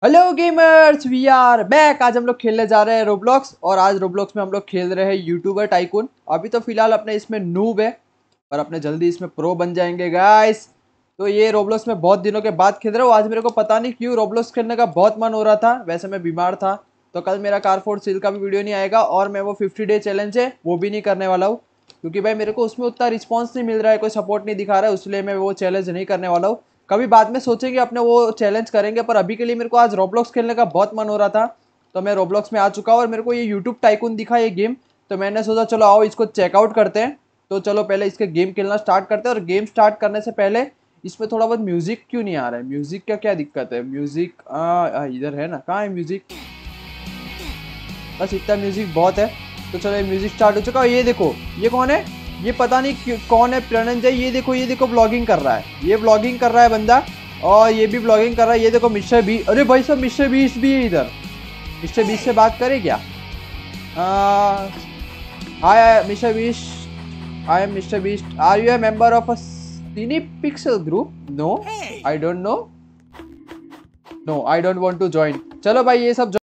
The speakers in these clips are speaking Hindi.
Hello gamers, we are back. आज हम लोग खेलने जा रहे हैं रोब्लॉक्स और आज रोब्लॉक्स में हम लोग खेल रहे हैं यूट्यूबर टाइकून। अभी तो फिलहाल अपने इसमें नूब है पर अपने जल्दी इसमें प्रो बन जाएंगे गाइस। तो ये रोब्लॉक्स में बहुत दिनों के बाद खेल रहा हूँ। आज मेरे को पता नहीं क्यों रोब्लॉक्स खेलने का बहुत मन हो रहा था। वैसे मैं बीमार था तो कल मेरा कार फोर्ट सील का भी वीडियो नहीं आएगा और मैं वो 50 डे चैलेंज है वो भी नहीं करने वाला हूँ क्योंकि भाई मेरे को उसमें उतना रिस्पॉन्स नहीं मिल रहा है, कोई सपोर्ट नहीं दिखा रहा है, इसलिए मैं वो चैलेंज नहीं करने वाला हूँ। कभी बाद में सोचेंगे अपने वो चैलेंज करेंगे, पर अभी के लिए मेरे को आज रोब्लॉक्स खेलने का बहुत मन हो रहा था। तो मैं रोब्लॉक्स में आ चुका हूँ और मेरे को ये यूट्यूब टाइकून दिखा ये गेम। तो मैंने सोचा चलो आओ इसको चेकआउट करते हैं। तो चलो पहले इसके गेम खेलना स्टार्ट करते हैं। और गेम स्टार्ट करने से पहले इसमें थोड़ा बहुत म्यूजिक क्यों नहीं आ रहा है? म्यूजिक का क्या दिक्कत है? म्यूजिक इधर है ना, कहाँ है म्यूजिक? बस इतना म्यूजिक बहुत है। तो चलो ये म्यूजिक स्टार्ट हो चुका है। ये देखो ये कौन है? ये पता नहीं कौन है, प्रणंजय। ये देखो ब्लॉगिंग कर रहा है, ये ब्लॉगिंग कर रहा है बंदा। और ये भी ब्लॉगिंग कर रहा है। ये देखो मिस्टर बी, अरे भाई सब मिस्टर बीस्ट भी है इधर। मिस्टर बीस्ट से बात करें क्या? Hi Mister Beast, I am Mister Beast, are you a member of a sinny pixel group? No, I don't know, no I don't want to join. चलो भाई ये सब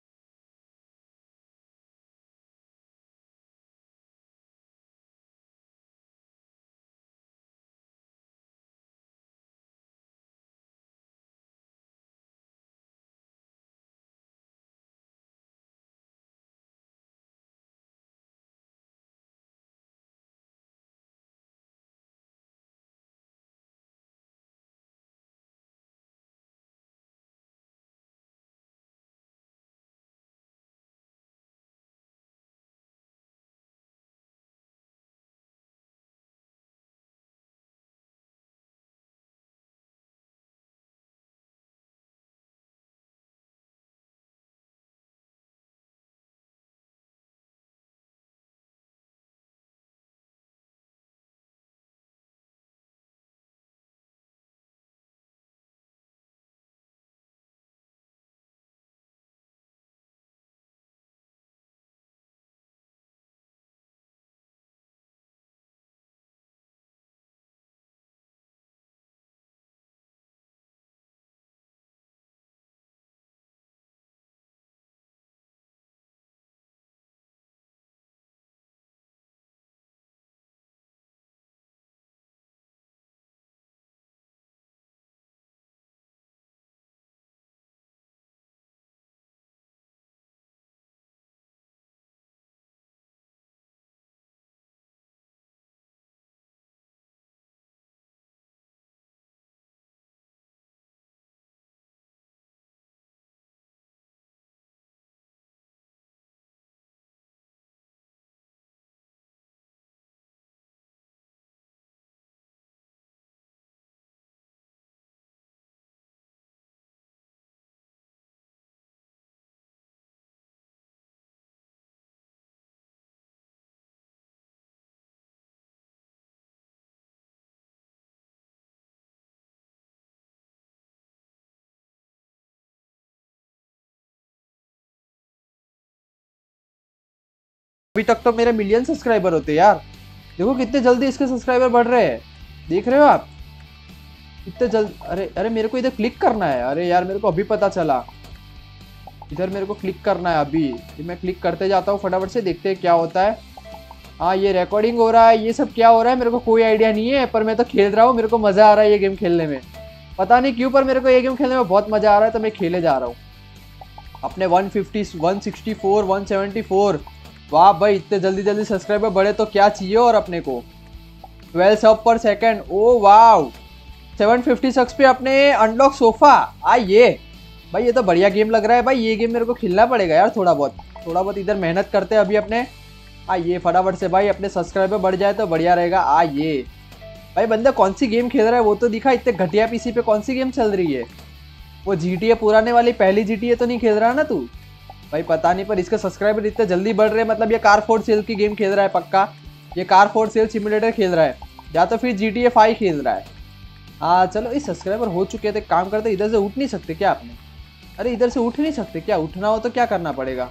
अभी तक तो मेरे मिलियन सब्सक्राइबर होते यार। देखो कितने जल्दी इसके सब्सक्राइबर बढ़ रहे हैं, देख रहे हो आप? इतने जल्द। अरे अरे मेरे को इधर क्लिक करना है। अरे यार मेरे को अभी पता चला, इधर मेरे को क्लिक करना है। अभी मैं क्लिक करते जाता हूँ फटाफट से, देखते हैं क्या होता है। हाँ ये रिकॉर्डिंग हो रहा है, ये सब क्या हो रहा है मेरे को कोई आइडिया नहीं है, पर मैं तो खेल रहा हूँ। मेरे को मज़ा आ रहा है ये गेम खेलने में, पता नहीं क्यों पर मेरे को ये गेम खेलने में बहुत मज़ा आ रहा है, तो मैं खेले जा रहा हूँ। अपने 150 164 174, वाह भाई इतने जल्दी जल्दी सब्सक्राइबर बढ़े तो क्या चाहिए और अपने को। 12 सब पर सेकंड, ओ वाह। 750 पे अपने अनलॉक सोफा ये भाई, ये तो बढ़िया गेम लग रहा है भाई। ये गेम मेरे को खेलना पड़ेगा यार, थोड़ा बहुत इधर मेहनत करते हैं अभी अपने। ये फटाफट से भाई अपने सब्सक्राइबर बढ़ जाए तो बढ़िया रहेगा। ये भाई बंदा कौन सी गेम खेल रहा है वो तो दिखा। इतने घटिया पीसी पे कौन सी गेम चल रही है? वो GTA पुराने वाली पहली GTA तो नहीं खेल रहा ना तू? भाई पता नहीं, पर इसके सब्सक्राइबर इतने जल्दी बढ़ रहे हैं, मतलब ये कार फोर्ट सेल की गेम खेल रहा है पक्का। ये कार फोर्ट सेल सिमुलेटर खेल रहा है या तो फिर GTA 5 खेल रहा है। चलो इस सब्सक्राइबर हो चुके थे, काम करते। इधर से उठ नहीं सकते क्या आपने? अरे इधर से उठ नहीं सकते क्या? उठना हो तो क्या करना पड़ेगा?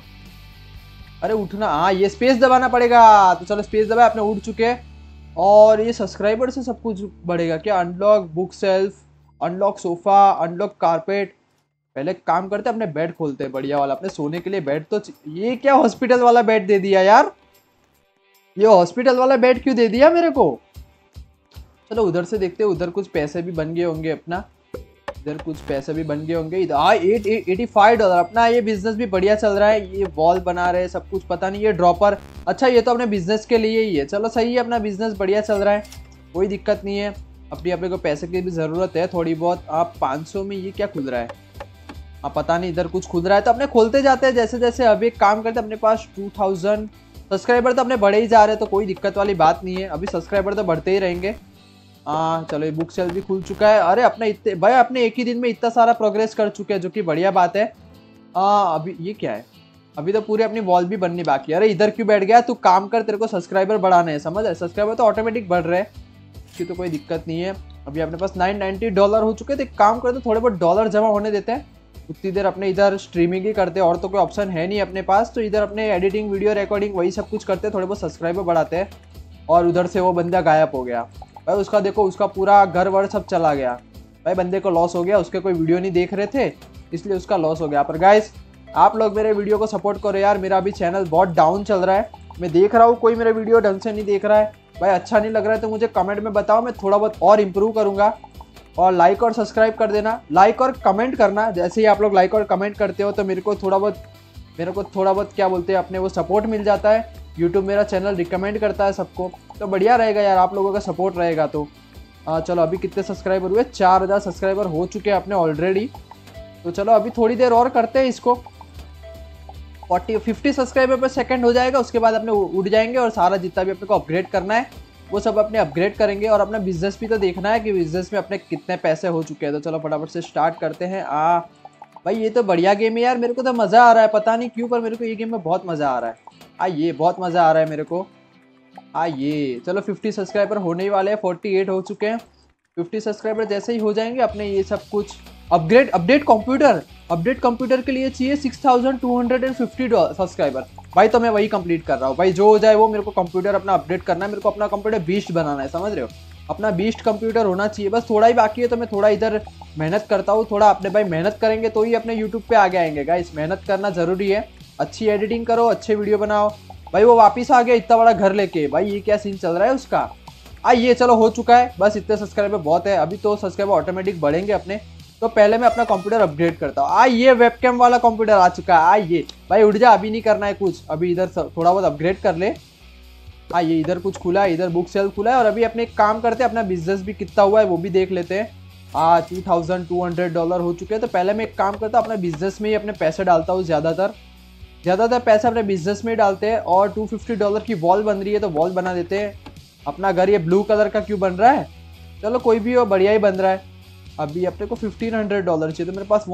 अरे उठना, ये स्पेस दबाना पड़ेगा। तो चलो स्पेस दबाए, अपने उठ चुके। और ये सब्सक्राइबर से सब कुछ बढ़ेगा क्या? Unlock bookshelf, unlock sofa, unlock carpet. पहले एक काम करते अपने बेड खोलते हैं बढ़िया वाला, अपने सोने के लिए बेड तो ये क्या हॉस्पिटल वाला बेड दे दिया यार, ये हॉस्पिटल वाला बेड क्यों दे दिया मेरे को। चलो उधर से देखते हैं, उधर कुछ पैसे भी बन गए होंगे अपना, इधर कुछ पैसे भी बन गए होंगे। इधर $85 अपना ये बिजनेस भी बढ़िया चल रहा है। ये वॉल बना रहे हैं सब कुछ, पता नहीं ये ड्रॉपर, अच्छा ये तो अपने बिजनेस के लिए ही है। चलो सही है, अपना बिजनेस बढ़िया चल रहा है, कोई दिक्कत नहीं है। अपने को पैसे की भी ज़रूरत है थोड़ी बहुत। आप 500 में ये क्या खुल रहा है, हाँ पता नहीं इधर कुछ खुल रहा है, तो अपने खोलते जाते हैं जैसे जैसे। अभी एक काम करते हैं, अपने पास 2000 सब्सक्राइबर तो अपने बढ़े ही जा रहे हैं, तो कोई दिक्कत वाली बात नहीं है, अभी सब्सक्राइबर तो बढ़ते ही रहेंगे। हाँ चलो, ये बुक सेल भी खुल चुका है। अरे अपने इतने भाई, अपने एक ही दिन में इतना सारा प्रोग्रेस कर चुके हैं, जो कि बढ़िया बात है। अभी ये क्या है, अभी तो पूरी अपनी वॉल भी बननी बाकी है। अरे इधर क्यों बैठ गया तू, काम कर, तेरे को सब्सक्राइबर बढ़ाने हैं, समझ है, सब्सक्राइबर तो ऑटोमेटिक बढ़ रहे हैं, इसकी तो कोई दिक्कत नहीं है। अभी अपने पास $990 हो चुके हैं, तो एक काम करते थोड़े बहुत डॉलर जमा होने देते हैं, उतनी देर अपने इधर स्ट्रीमिंग ही करते हैं, और तो कोई ऑप्शन है नहीं अपने पास, तो इधर अपने एडिटिंग वीडियो रिकॉर्डिंग वही सब कुछ करते हैं, थोड़े बहुत सब्सक्राइबर बढ़ाते हैं। और उधर से वो बंदा गायब हो गया भाई, उसका देखो, उसका पूरा घर वर सब चला गया भाई, बंदे को लॉस हो गया, उसके कोई वीडियो नहीं देख रहे थे इसलिए उसका लॉस हो गया। पर गाइस आप लोग मेरे वीडियो को सपोर्ट करो यार, मेरा अभी चैनल बहुत डाउन चल रहा है, मैं देख रहा हूँ कोई मेरे वीडियो ढंग से नहीं देख रहा है भाई, अच्छा नहीं लग रहा है तो मुझे कमेंट में बताओ, मैं थोड़ा बहुत और इम्प्रूव करूँगा। और लाइक और सब्सक्राइब कर देना, लाइक और कमेंट करना, जैसे ही आप लोग लाइक और कमेंट करते हो तो मेरे को थोड़ा बहुत क्या बोलते हैं अपने वो सपोर्ट मिल जाता है, यूट्यूब मेरा चैनल रिकमेंड करता है सबको, तो बढ़िया रहेगा यार, आप लोगों का सपोर्ट रहेगा तो। चलो अभी कितने सब्सक्राइबर हुए, 4000 सब्सक्राइबर हो चुके हैं अपने ऑलरेडी, तो चलो अभी थोड़ी देर और करते हैं इसको, 50 सब्सक्राइबर पर सेकंड हो जाएगा, उसके बाद अपने उठ जाएंगे और सारा जितना भी अपने को अपग्रेड करना है वो सब अपने अपग्रेड करेंगे। और अपना बिजनेस भी तो देखना है कि बिजनेस में अपने कितने पैसे हो चुके हैं, तो चलो फटाफट से स्टार्ट करते हैं। भाई ये तो बढ़िया गेम है यार, मेरे को तो मज़ा आ रहा है, पता नहीं क्यों पर मेरे को ये गेम में बहुत मज़ा आ रहा है। ये बहुत मज़ा आ रहा है मेरे को। ये चलो 50 सब्सक्राइबर होने ही वाले हैं, 48 हो चुके हैं। 50 सब्सक्राइबर जैसे ही हो जाएंगे अपने ये सब कुछ अपडेट कंप्यूटर के लिए चाहिए 6250 सब्सक्राइबर भाई, तो मैं वही कंप्लीट कर रहा हूँ भाई, जो हो जाए वो, मेरे को कंप्यूटर अपना अपडेट करना है, मेरे को अपना कंप्यूटर बीस्ट बनाना है, समझ रहे हो, अपना बीस्ट कंप्यूटर होना चाहिए, बस थोड़ा ही बाकी है, तो मैं थोड़ा इधर मेहनत करता हूँ थोड़ा। अपने भाई मेहनत करेंगे तो ही अपने यूट्यूब पे आगे आएंगे गाइस, मेहनत करना जरूरी है, अच्छी एडिटिंग करो, अच्छे वीडियो बनाओ। भाई वो वापिस आ गया इतना बड़ा घर लेके, भाई ये क्या सीन चल रहा है उसका। ये चलो हो चुका है, बस इतने सब्सक्राइबर बहुत है, अभी तो सब्सक्राइबर ऑटोमेटिक बढ़ेंगे अपने, तो पहले मैं अपना कंप्यूटर अपग्रेड करता हूँ। ये वेबकैम वाला कंप्यूटर आ चुका है। ये भाई उठ जा, अभी नहीं करना है कुछ, अभी इधर थोड़ा बहुत अपग्रेड कर ले। ये इधर कुछ खुला है, इधर बुक सेल खुला है, और अभी अपने एक काम करते हैं, अपना बिजनेस भी कितना हुआ है वो भी देख लेते हैं। $2200 हो चुके हैं, तो पहले मैं एक काम करता हूँ, अपने बिजनेस में ही अपने पैसे डालता हूँ, ज़्यादातर पैसे अपने बिजनेस में ही डालते हैं। और $250 की वॉल बन रही है तो वॉल बना देते हैं। अपना घर ये ब्लू कलर का क्यों बन रहा है, चलो कोई भी हो, बढ़िया ही बन रहा है। अभी अपने को $1500 चाहिए, तो मेरे पास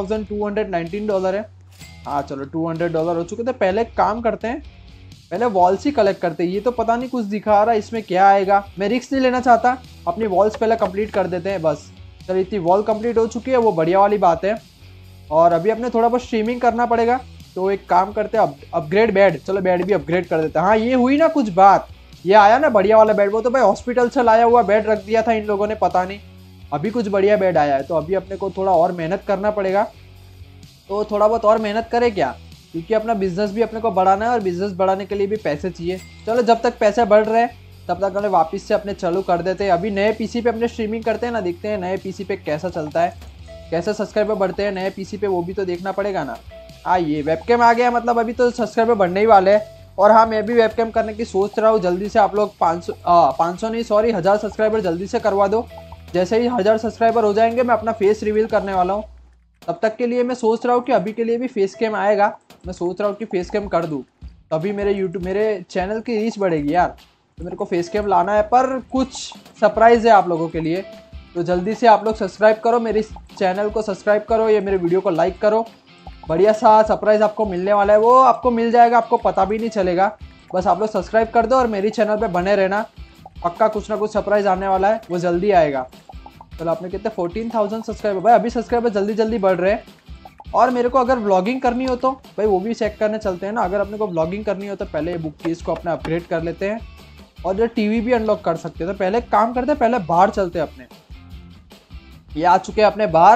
$1219 है। चलो $200 हो चुके, तो पहले काम करते हैं, पहले वॉल्स ही कलेक्ट करते हैं। ये तो पता नहीं कुछ दिखा रहा है, इसमें क्या आएगा, मैं रिस्क नहीं लेना चाहता, अपनी वॉल्स पहले कंप्लीट कर देते हैं बस। चलो इतनी वॉल कंप्लीट हो चुकी है, वो बढ़िया वाली बात है। और अभी अपने थोड़ा बहुत स्ट्रीमिंग करना पड़ेगा, तो एक काम करते हैं, अपग्रेड बेड, चलो बेड भी अपग्रेड कर देते हैं। ये हुई ना कुछ बात, ये आया ना बढ़िया वाला बेड, वो तो भाई हॉस्पिटल से लाया हुआ बेड रख दिया था इन लोगों ने, पता नहीं अभी कुछ बढ़िया बेड आया है, तो अभी अपने को थोड़ा और मेहनत करना पड़ेगा। तो थोड़ा बहुत और मेहनत करें क्या, क्योंकि अपना बिजनेस भी अपने को बढ़ाना है, और बिजनेस बढ़ाने के लिए भी पैसे चाहिए। चलो जब तक पैसे बढ़ रहे हैं तब तक हमें वापस से अपने चालू कर देते हैं। अभी नए पीसी पे अपने स्ट्रीमिंग करते हैं ना, देखते हैं नए पीसी पे कैसा चलता है, कैसे सब्सक्राइबर बढ़ते हैं नए पीसी पे, वो भी तो देखना पड़ेगा ना। ये वेबकैम आ गया, मतलब अभी तो सब्सक्राइबर बढ़ने ही वाले हैं। और मैं भी वेबकैम करने की सोच रहा हूँ, जल्दी से आप लोग 500 नहीं सॉरी 1000 सब्सक्राइबर जल्दी से करवा दो। जैसे ही 1000 सब्सक्राइबर हो जाएंगे मैं अपना फेस रिवील करने वाला हूँ। तब तक के लिए मैं सोच रहा हूँ कि अभी के लिए भी फेस कैम आएगा, मैं सोच रहा हूँ कि फेस कैम कर दूँ, तभी मेरे चैनल की रीच बढ़ेगी यार, तो मेरे को फेस कैम लाना है। पर कुछ सरप्राइज़ है आप लोगों के लिए, तो जल्दी से आप लोग सब्सक्राइब करो, मेरे चैनल को सब्सक्राइब करो, ये मेरे वीडियो को लाइक करो, बढ़िया सा सरप्राइज़ आपको मिलने वाला है, वो आपको मिल जाएगा, आपको पता भी नहीं चलेगा, बस आप लोग सब्सक्राइब कर दो और मेरी चैनल पे बने रहना, पक्का कुछ ना कुछ सरप्राइज़ आने वाला है, वो जल्दी आएगा। चलो आपने कितने 14,000 सब्सक्राइबर, भाई अभी सब्सक्राइबर जल्दी जल्दी बढ़ रहे हैं। और मेरे को अगर व्लॉगिंग करनी हो तो भाई वो भी चेक करने चलते हैं ना, अगर अपने को व्लॉगिंग करनी हो तो पहले बुक केस को अपना अपग्रेड कर लेते हैं, और जो टीवी भी अनलॉक कर सकते हैं, तो पहले काम करते हैं, पहले बाहर चलते हैं अपने। ये आ चुके हैं अपने बाहर,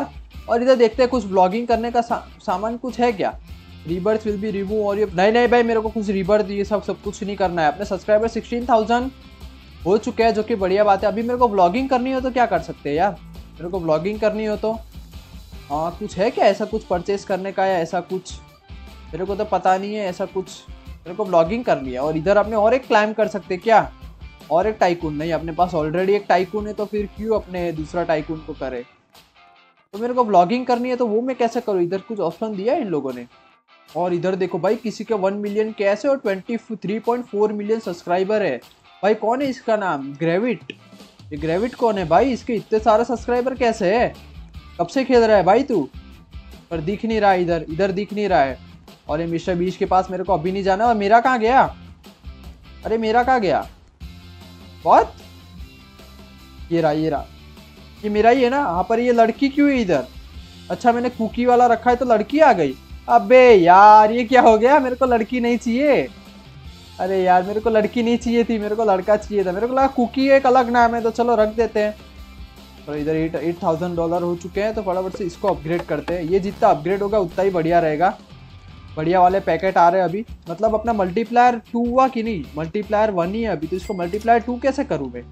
और इधर देखते हैं कुछ ब्लॉगिंग करने का सामान कुछ है क्या। रीबर्थ विल बी रिमूव और ये नहीं भाई मेरे को कुछ रीबर्थ ये सब कुछ नहीं करना है। अपने सब्सक्राइबर 16,000 हो चुके हैं जो कि बढ़िया बात है। अभी मेरे को ब्लॉगिंग करनी हो तो क्या कर सकते हैं यार, मेरे को ब्लॉगिंग करनी हो तो कुछ है क्या ऐसा कुछ परचेस करने का या ऐसा कुछ, मेरे को तो पता नहीं है ऐसा कुछ। मेरे को ब्लॉगिंग करनी है और इधर अपने और एक क्लाइम कर सकते हैं क्या, और एक टाइकून नहीं, अपने पास ऑलरेडी एक टाइकून है तो फिर क्यों अपने दूसरा टाइकून को करे। तो मेरे को ब्लॉगिंग करनी है तो वो मैं कैसे करूँ, इधर कुछ ऑप्शन दिया है इन लोगों ने। और इधर देखो भाई किसी के 1 मिलियन कैश है और 23.4 मिलियन सब्सक्राइबर है। भाई कौन है इसका नाम, ग्रेविट। ये ग्रेविट कौन है भाई, इसके इतने सारे सब्सक्राइबर कैसे है, कब से खेल रहा है भाई तू, पर दिख नहीं रहा है इधर दिख नहीं रहा है। और ये मिस्टर बीच के पास मेरे को अभी नहीं जाना। और मेरा कहाँ गया, अरे मेरा कहाँ गया, बहुत ये रहा ये मेरा ही है ना। यहाँ पर ये लड़की क्यों है इधर, अच्छा मैंने कुकी वाला रखा है तो लड़की आ गई। अबे यार ये क्या हो गया, मेरे को लड़की नहीं चाहिए। अरे यार मेरे को लड़की नहीं चाहिए थी, मेरे को लड़का चाहिए था। मेरे को लगा कुकी एक अलग नाम है तो चलो रख देते हैं। तो इधर $8,000 हो चुके हैं तो फटाफट से इसको अपग्रेड करते हैं। ये जितना अपग्रेड होगा उतना ही बढ़िया रहेगा। बढ़िया वाले पैकेट आ रहे हैं अभी। मतलब अपना मल्टीप्लायर 2 हुआ कि नहीं, मल्टीप्लायर 1 ही है अभी, तो इसको मल्टीप्लायर 2 कैसे करूँ मैं,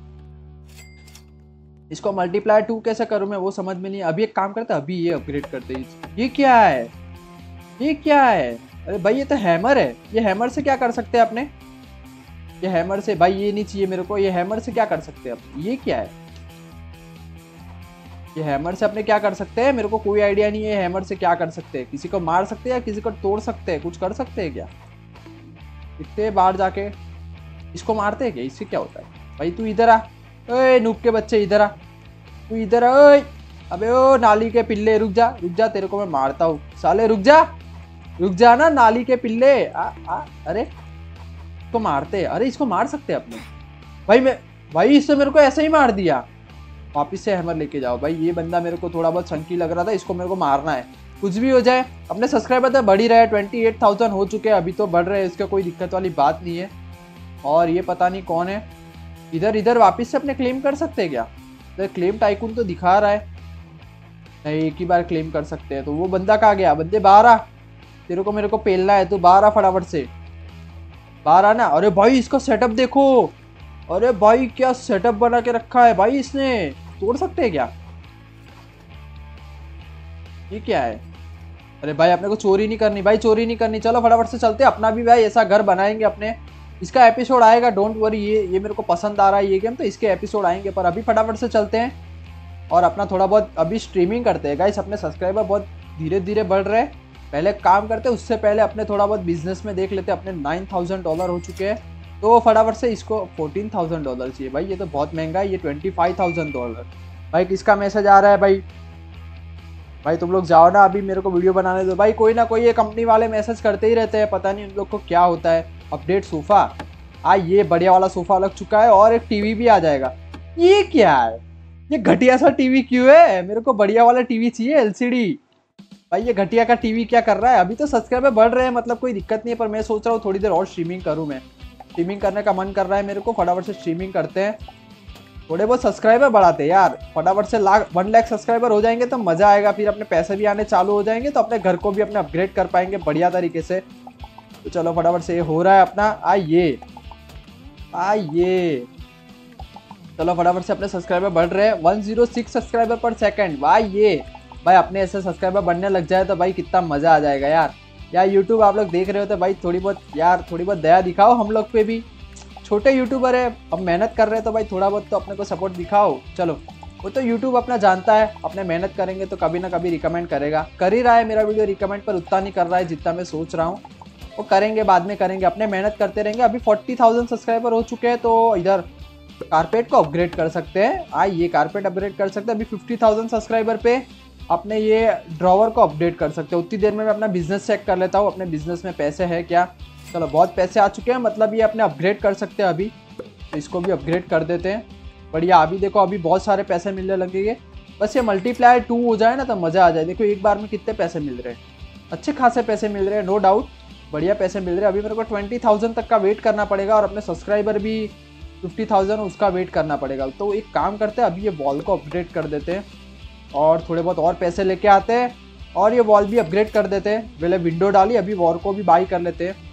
इसको मल्टीप्लायर 2 कैसे करूँ मैं वो समझ में नहीं। अभी एक काम करते हैं, अभी ये अपग्रेड करते हैं। ये क्या है, ये क्या है, अरे भाई ये तो हैमर है। ये हैमर से क्या कर सकते हैं अपने, ये हैमर से भाई ये नहीं चाहिए मेरे को। ये हैमर से क्या कर सकते हैं अपने, ये क्या है, ये हैमर से अपने क्या कर सकते हैं, मेरे को कोई आइडिया नहीं है हैमर से क्या कर सकते हैं। किसी को मार सकते हैं या किसी को तोड़ सकते हैं, कुछ कर सकते हैं क्या, इतने बाहर जाके इसको मारते हैं क्या, इससे क्या होता है। भाई तू इधर आ, ओए नूब के बच्चे इधर आ, तू इधर आ। ओए अबे ओ नाली के पिल्ले रुक जा तेरे को मैं मारता हूँ साले, रुक जा ना नाली के पिल्ले। अरे इसको मारते, अरे इसको मार सकते हैं अपने। भाई इससे मेरे को ऐसे ही मार दिया। वापिस से हैमर लेके जाओ भाई। ये बंदा मेरे को थोड़ा बहुत चंकी लग रहा था, इसको मेरे को मारना है। कुछ भी हो जाए अपने सब्सक्राइबर तो बढ़ ही रहे हैं, 28,000 हो चुके हैं अभी तो बढ़ रहे हैं, इसका कोई दिक्कत वाली बात नहीं है। और ये पता नहीं कौन है, इधर वापिस से अपने क्लेम कर सकते हैं क्या, इधर क्लेम टाइकून तो दिखा रहा है। नहीं एक ही बार क्लेम कर सकते हैं। तो वो बंदा कहाँ गया, बंदे बाहर आ, तेरे को मेरे को पेलना है, तो बाहर आ फटाफट से, बाहर आना। अरे भाई इसका सेटअप देखो, अरे भाई क्या सेटअप बना के रखा है भाई इसने, तोड़ सकते हैं क्या, ये क्या है। अरे भाई अपने को चोरी नहीं करनी भाई, चोरी नहीं करनी। चलो फटाफट से चलते हैं, अपना भी भाई ऐसा घर बनाएंगे अपने। इसका एपिसोड आएगा, डोंट वरी। ये मेरे को पसंद आ रहा है ये गेम, तो इसके एपिसोड आएंगे। पर अभी फटाफट से चलते हैं और अपना थोड़ा बहुत अभी स्ट्रीमिंग करते हैं गाइस। अपने सब्सक्राइबर बहुत धीरे धीरे बढ़ रहे हैं, पहले काम करते हैं, उससे पहले अपने थोड़ा बहुत बिजनेस में देख लेते हैं। अपने $9,000 हो चुके हैं तो फटाफट से इसको $14,000 चाहिए भाई, ये तो बहुत महंगा है। ये $25,000 भाई। किसका मैसेज आ रहा है भाई तुम लोग जाओ ना, अभी मेरे को वीडियो बनाने दो भाई। कोई ना कोई ये कंपनी वाले मैसेज करते ही रहते हैं, पता नहीं उन लोग को क्या होता है। अपडेट सोफा ये बढ़िया वाला सोफा लग चुका है और एक टीवी भी आ जाएगा। ये क्या है, ये घटिया सा टीवी क्यों है, मेरे को बढ़िया वाला टीवी चाहिए LCD। भाई ये घटिया का टीवी क्या कर रहा है। अभी तो सब्सक्राइबर बढ़ रहे हैं, मतलब कोई दिक्कत नहीं है, पर मैं सोच रहा हूँ थोड़ी देर और स्ट्रीमिंग करूँ। मैं स्ट्रीमिंग करने का मन कर रहा है मेरे को, फटाफट से स्ट्रीमिंग करते हैं, थोड़े बहुत सब्सक्राइबर बढ़ाते हैं यार। फटाफट से 1 लाख सब्सक्राइबर हो जाएंगे तो मज़ा आएगा, फिर अपने पैसे भी आने चालू हो जाएंगे, तो अपने घर को भी अपने अपग्रेड कर पाएंगे बढ़िया तरीके से। तो चलो फटाफट से ये हो रहा है अपना। आइए चलो फटाफट से अपने सब्सक्राइबर बढ़ रहे हैं, 106 सब्सक्राइबर पर सेकंड। भाई अपने ऐसे सब्सक्राइबर बढ़ने लग जाए तो भाई कितना मज़ा आ जाएगा यार यूट्यूब आप लोग देख रहे हो तो भाई थोड़ी बहुत दया दिखाओ हम लोग पे भी। छोटे यूट्यूबर है, अब मेहनत कर रहे हैं तो भाई थोड़ा बहुत तो अपने को सपोर्ट दिखाओ। चलो वो तो यूट्यूब अपना जानता है, अपने मेहनत करेंगे तो कभी ना कभी रिकमेंड करेगा। कर ही रहा है मेरा वीडियो रिकमेंड, पर उतना नहीं कर रहा है जितना मैं सोच रहा हूँ। वो करेंगे, बाद में करेंगे, अपने मेहनत करते रहेंगे। अभी 40,000 सब्सक्राइबर हो चुके हैं तो इधर कारपेट को अपग्रेड कर सकते हैं। ये कारपेट अपग्रेड कर सकते हैं। अभी 50,000 सब्सक्राइबर पे अपने ये ड्रॉवर को अपडेट कर सकते हैं। उतनी देर में मैं अपना बिजनेस चेक कर लेता हूँ, अपने बिजनेस में पैसे है क्या। चलो बहुत पैसे आ चुके हैं, मतलब ये अपने अपग्रेड कर सकते हैं अभी, तो इसको भी अपग्रेड कर देते हैं। बढ़िया, अभी देखो अभी बहुत सारे पैसे मिलने लगेंगे। बस ये मल्टीप्लायर 2 हो जाए ना तो मज़ा आ जाए। देखो एक बार में कितने पैसे मिल रहे हैं, अच्छे खासे पैसे मिल रहे हैं, नो डाउट बढ़िया पैसे मिल रहे हैं। अभी मेरे को 20,000 तक का वेट करना पड़ेगा और अपने सब्सक्राइबर भी 50,000 उसका वेट करना पड़ेगा। तो एक काम करते हैं, अभी ये बॉल को अपग्रेड कर देते हैं। और थोड़े बहुत और पैसे लेके आते हैं और ये वॉल भी अपग्रेड कर देते हैं। पहले विंडो डाली, अभी वॉल को भी बाई कर लेते हैं।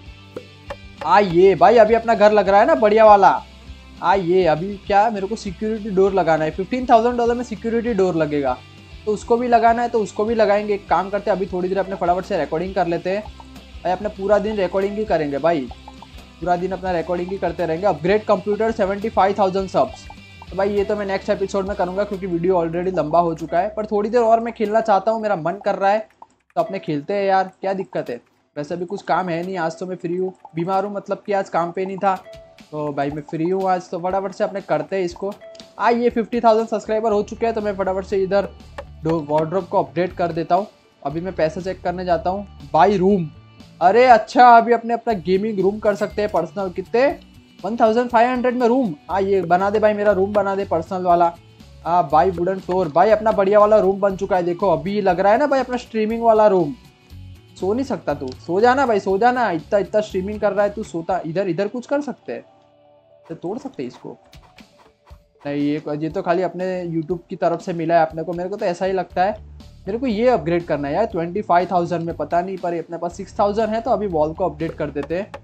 ये भाई अभी अपना घर लग रहा है ना बढ़िया वाला। ये अभी क्या मेरे को सिक्योरिटी डोर लगाना है, $15,000 में सिक्योरिटी डोर लगेगा, तो उसको भी लगाना है, तो उसको भी लगाएंगे। एक काम करते हैं, अभी थोड़ी देर अपने फटाफट से रिकॉर्डिंग कर लेते हैं भाई। अपने पूरा दिन रिकॉर्डिंग ही करेंगे भाई, पूरा दिन अपना रिकॉर्डिंग ही करते रहेंगे। अपग्रेड कंप्यूटर 75,000 सब्स, तो भाई ये तो मैं नेक्स्ट एपिसोड में करूँगा क्योंकि वीडियो ऑलरेडी लंबा हो चुका है। पर थोड़ी देर और मैं खेलना चाहता हूँ, मेरा मन कर रहा है, तो अपने खेलते हैं यार, क्या दिक्कत है। वैसे भी कुछ काम है नहीं, आज तो मैं फ्री हूँ, बीमार हूँ, मतलब कि आज काम पे नहीं था, तो भाई मैं फ्री हूँ आज, तो फटाफट से अपने करते हैं इसको। ये 50,000 सब्सक्राइबर हो चुके हैं, तो मैं फटाफट से इधर वार्डरोब को अपडेट कर देता हूँ। अभी मैं पैसे चेक करने जाता हूँ। बाई रूम, अरे अच्छा अभी अपने अपना गेमिंग रूम कर सकते हैं पर्सनल। कितने 1500 में रूम। ये बना दे भाई, मेरा रूम बना दे पर्सनल वाला। भाई वुडन फ्लोर, भाई अपना बढ़िया वाला रूम बन चुका है। देखो अभी लग रहा है ना भाई अपना स्ट्रीमिंग वाला रूम। सो नहीं सकता तू, सो जाना भाई, सो जाना। इतना इतना स्ट्रीमिंग कर रहा है तू, सोता। इधर इधर कुछ कर सकते हैं, तो तोड़ सकते हैं इसको। नहीं ये तो खाली अपने यूट्यूब की तरफ से मिला है अपने को, मेरे को तो ऐसा ही लगता है। मेरे को ये अपग्रेड करना है यार 25,000 में, पता नहीं, पर अपने पास 6,000 है, तो अभी वॉल को अपडेट कर देते हैं।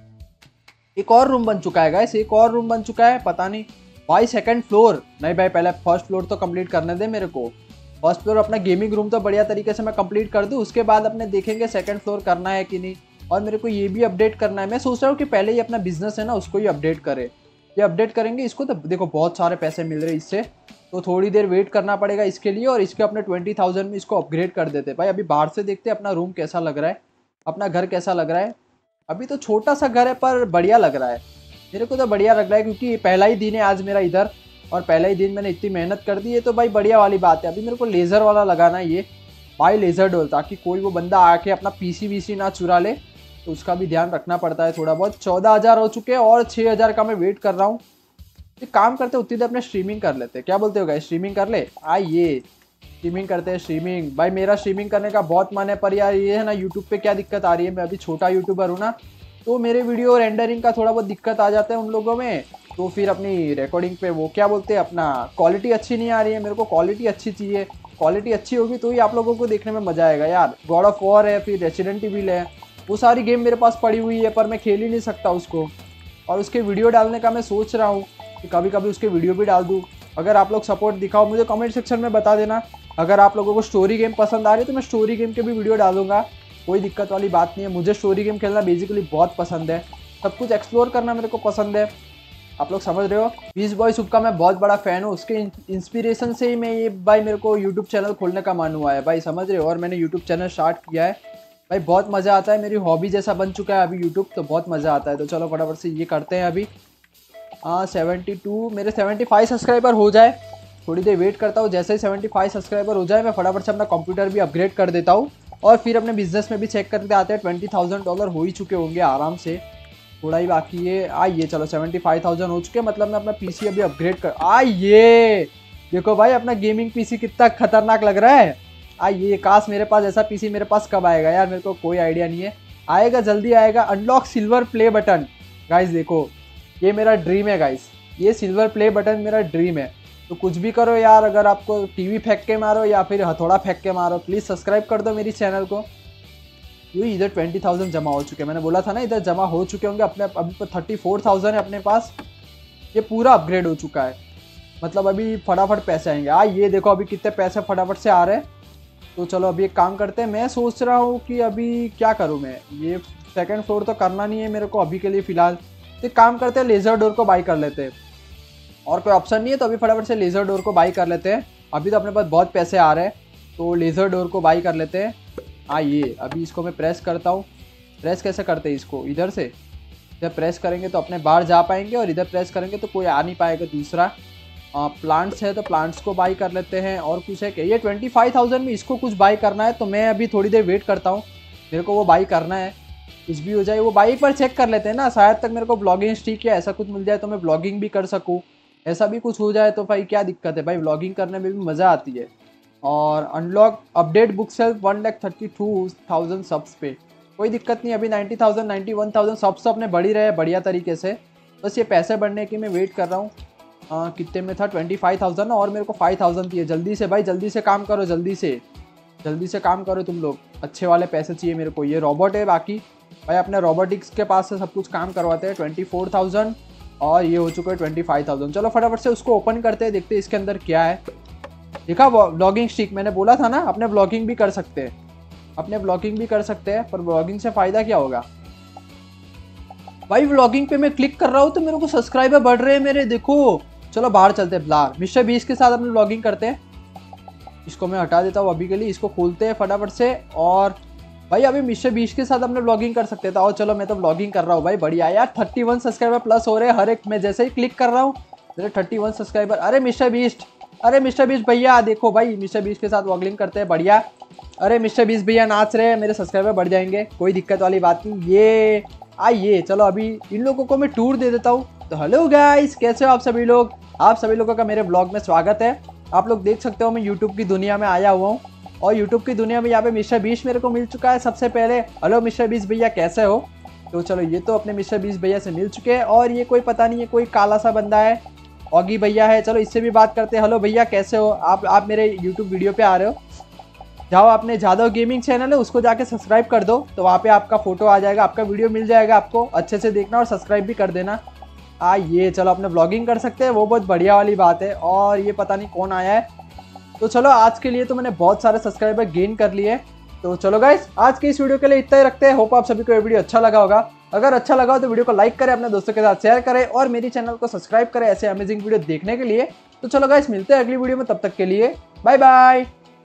एक और रूम बन चुका है गाइस, एक और रूम बन चुका है, पता नहीं भाई। सेकंड फ्लोर नहीं भाई, पहले फर्स्ट फ्लोर तो कंप्लीट करने दे मेरे को। फर्स्ट फ्लोर अपना गेमिंग रूम तो बढ़िया तरीके से मैं कंप्लीट कर दूँ, उसके बाद अपने देखेंगे सेकंड फ्लोर करना है कि नहीं। और मेरे को ये भी अपडेट करना है, मैं सोच रहा हूँ कि पहले ही अपना बिजनेस है ना उसको ही अपडेट करे। ये अपडेट करेंगे इसको तो देखो बहुत सारे पैसे मिल रहे हैं इससे, तो थोड़ी देर वेट करना पड़ेगा इसके लिए। और इसके अपने 20,000 में इसको अपग्रेड कर देते भाई। अभी बाहर से देखते हैं अपना रूम कैसा लग रहा है, अपना घर कैसा लग रहा है। अभी तो छोटा सा घर है पर बढ़िया लग रहा है, मेरे को तो बढ़िया लग रहा है, क्योंकि पहला ही दिन है आज मेरा इधर, और पहला ही दिन मैंने इतनी मेहनत कर दी है, तो भाई बढ़िया वाली बात है। अभी मेरे को लेज़र वाला लगाना है ये भाई, लेज़र डोल, ताकि कोई वो बंदा आके अपना पीसी वीसी ना चुरा ले, तो उसका भी ध्यान रखना पड़ता है थोड़ा बहुत। 14,000 हो चुके हैं और 6,000 का मैं वेट कर रहा हूँ। एक काम करते उतनी देर अपने स्ट्रीमिंग कर लेते, क्या बोलते हो गाइस, स्ट्रीमिंग कर ले। ये स्ट्रीमिंग करते हैं, स्ट्रीमिंग भाई। मेरा स्ट्रीमिंग करने का बहुत मन है, पर यार ये है ना यूट्यूब पे क्या दिक्कत आ रही है, मैं अभी छोटा यूट्यूबर हूँ ना, तो मेरे वीडियो रेंडरिंग का थोड़ा बहुत दिक्कत आ जाता है उन लोगों में, तो फिर अपनी रिकॉर्डिंग पे वो क्या बोलते हैं अपना क्वालिटी अच्छी नहीं आ रही है। मेरे को क्वालिटी अच्छी चाहिए, क्वालिटी अच्छी होगी तो ही आप लोगों को देखने में मज़ा आएगा यार। गॉड ऑफ वॉर है, फिर रेसिडेंट इविल है, वो सारी गेम मेरे पास पड़ी हुई है, पर मैं खेल ही नहीं सकता उसको। और उसके वीडियो डालने का मैं सोच रहा हूँ कि कभी कभी उसके वीडियो भी डाल दूँ। अगर आप लोग सपोर्ट दिखाओ मुझे, कमेंट सेक्शन में बता देना। अगर आप लोगों को स्टोरी गेम पसंद आ रही है तो मैं स्टोरी गेम के भी वीडियो डालूंगा, कोई दिक्कत वाली बात नहीं है। मुझे स्टोरी गेम खेलना बेसिकली बहुत पसंद है, सब कुछ एक्सप्लोर करना मेरे को पसंद है, आप लोग समझ रहे हो। बीस बॉय सुप का मैं बहुत बड़ा फ़ैन हूँ, उसके इंस्पिरेशन से ही मैं ये भाई मेरे को यूट्यूब चैनल खोलने का मन हुआ है भाई, समझ रहे हो। और मैंने यूट्यूब चैनल स्टार्ट किया है भाई, बहुत मज़ा आता है, मेरी हॉबी जैसा बन चुका है अभी यूट्यूब, तो बहुत मज़ा आता है। तो चलो फटाफट से ये करते हैं अभी। 72 मेरे 75 सब्सक्राइबर हो जाए, थोड़ी देर वेट करता हूँ। जैसे ही 75 सब्सक्राइबर हो जाए मैं फटाफट से अपना कंप्यूटर भी अपग्रेड कर देता हूँ, और फिर अपने बिजनेस में भी चेक करते आते हैं। $20,000 हो ही चुके होंगे आराम से, थोड़ा ही बाकी है। ये चलो 75,000 हो चुके, मतलब मैं अपना पीसी अभी अपग्रेड कर। ये देखो भाई अपना गेमिंग पीसी कितना खतरनाक लग रहा है। ये काश मेरे पास ऐसा पीसी, मेरे पास कब आएगा यार, मेरे को कोई आइडिया नहीं है। आएगा, जल्दी आएगा। Unlock silver play button, guys देखो ये मेरा ड्रीम है गाइस, ये सिल्वर प्ले बटन मेरा ड्रीम है। तो कुछ भी करो यार, अगर आपको टीवी फेंक के मारो या फिर हथौड़ा फेंक के मारो, प्लीज़ सब्सक्राइब कर दो मेरी चैनल को। ये इधर 20,000 जमा हो चुके हैं, मैंने बोला था ना इधर जमा हो चुके होंगे अपने। अभी तो 34,000 है अपने पास, ये पूरा अपग्रेड हो चुका है, मतलब अभी फटाफट पैसे आएंगे। ये देखो अभी कितने पैसे फटाफट से आ रहे हैं। तो चलो अभी एक काम करते हैं, मैं सोच रहा हूँ कि अभी क्या करूँ मैं। ये सेकंड फ्लोर तो करना नहीं है मेरे को अभी के लिए फ़िलहाल, तो एक काम करते हैं लेज़र डोर को बाई कर लेते हैं। और कोई ऑप्शन नहीं है तो अभी फटाफट से लेज़र डोर को बाई कर लेते हैं। अभी तो अपने पास बहुत पैसे आ रहे हैं, तो लेज़र डोर को बाई कर लेते हैं। ये अभी इसको मैं प्रेस करता हूँ। प्रेस कैसे करते हैं इसको, इधर से जब प्रेस करेंगे तो अपने बाहर जा पाएंगे, और इधर प्रेस करेंगे तो कोई आ नहीं पाएगा दूसरा। प्लांट्स है तो प्लांट्स को बाई कर लेते हैं। और कुछ है कि ये 25,000 में इसको कुछ बाई करना है, तो मैं अभी थोड़ी देर वेट करता हूँ, मेरे को वो बाई करना है। कुछ भी हो जाए वो बाई पर चेक कर लेते हैं ना, शायद तक मेरे को ब्लॉगिंग स्टिक या ऐसा कुछ मिल जाए तो मैं ब्लॉगिंग भी कर सकूँ। ऐसा भी कुछ हो जाए तो भाई क्या दिक्कत है भाई, ब्लॉगिंग करने में भी मज़ा आती है। और unlock update bookshelf 1,32,000 subs पे, कोई दिक्कत नहीं। अभी 90,000 91,000 सब्स अपने बढ़ ही रहे हैं बढ़िया तरीके से, बस ये पैसे बढ़ने की मैं वेट कर रहा हूँ। कितने में था, 25,000 और मेरे को 5,000 चाहिए। जल्दी से भाई, जल्दी से काम करो, जल्दी से काम करो तुम लोग, अच्छे वाले पैसे चाहिए मेरे को। ये रोबोट है, बाकी भाई अपने रोबोटिक्स के पास से सब कुछ काम करवाते हैं। 24,000 और ये हो चुका है 25,000। चलो फटाफट से उसको ओपन करते हैं, देखते हैं इसके अंदर क्या है। देखा ब्लॉगिंग स्टिक, मैंने बोला था ना अपने ब्लॉगिंग भी कर सकते हैं, पर ब्लॉगिंग से फ़ायदा क्या होगा भाई। व्लॉगिंग पे मैं क्लिक कर रहा हूँ तो मेरे को सब्सक्राइबर बढ़ रहे हैं मेरे, देखो। चलो बाहर चलते हैं, बाहर मिस्टर बीस के साथ अपने व्लॉगिंग करते हैं। इसको मैं हटा देता हूँ अभी के लिए, इसको खोलते हैं फटाफट से। और भाई अभी मिस्टर बीस के साथ अपने व्लॉगिंग कर सकते थे। और चलो मैं तो व्लॉगिंग कर रहा हूँ भाई, बढ़िया यार। 31 सब्सक्राइबर प्लस हो रहे हैं हर एक, मैं जैसे ही क्लिक कर रहा हूँ मेरे 31 सब्सक्राइबर। अरे मिस्टर बीस भैया देखो भाई, मिस्टर बीस के साथ व्लॉगिंग करते हैं, बढ़िया। अरे मिस्टर बीस भैया नाच रहे हैं, मेरे सब्सक्राइबर बढ़ जाएंगे, कोई दिक्कत वाली बात नहीं। ये आइए, चलो अभी इन लोगों को मैं टूर दे देता हूँ। तो हेलो गाइस, कैसे हो आप सभी लोग? आप सभी लोगों का मेरे ब्लॉग में स्वागत है। आप लोग देख सकते हो मैं यूट्यूब की दुनिया में आया हुआ हूँ, और यूट्यूब की दुनिया में यहाँ पे मिस्टर बीस मेरे को मिल चुका है सबसे पहले। हेलो मिस्टर बीस भैया, कैसे हो? तो चलो ये तो अपने मिस्टर बीस भैया से मिल चुके हैं। और ये कोई पता नहीं है, कोई काला सा बंदा है, ऑगी भैया है। चलो इससे भी बात करते हैं। हेलो भैया, कैसे हो आप मेरे यूट्यूब वीडियो पे आ रहे हो? जाओ, आपने जादव गेमिंग चैनल है उसको जाके सब्सक्राइब कर दो, तो वहाँ पे आपका फोटो आ जाएगा, आपका वीडियो मिल जाएगा, आपको अच्छे से देखना और सब्सक्राइब भी कर देना। ये चलो अपने ब्लॉगिंग कर सकते हैं, वो बहुत बढ़िया वाली बात है। और ये पता नहीं कौन आया है। तो चलो आज के लिए तो मैंने बहुत सारे सब्सक्राइबर गेन कर लिए। तो चलो गाइस, आज के इस वीडियो के लिए इतना ही रखते हैं। होप आप सभी को ये वीडियो अच्छा लगा होगा। अगर अच्छा लगा हो तो वीडियो को लाइक करें, अपने दोस्तों के साथ शेयर करें, और मेरी चैनल को सब्सक्राइब करें ऐसे अमेजिंग वीडियो देखने के लिए। तो चलो गाइस, मिलते हैं अगली वीडियो में, तब तक के लिए बाय बाय।